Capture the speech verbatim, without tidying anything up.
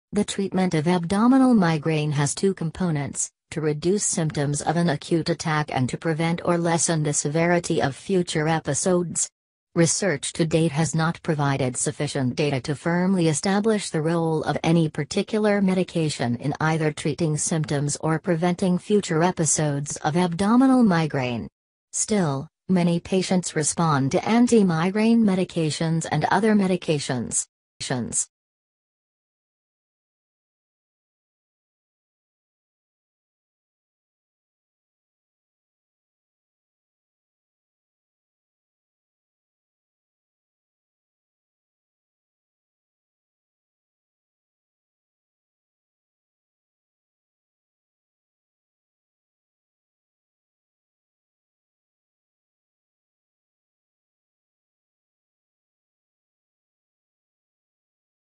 The treatment of abdominal migraine has two components: to reduce symptoms of an acute attack and to prevent or lessen the severity of future episodes. Research to date has not provided sufficient data to firmly establish the role of any particular medication in either treating symptoms or preventing future episodes of abdominal migraine. Still, many patients respond to anti-migraine medications and other medications.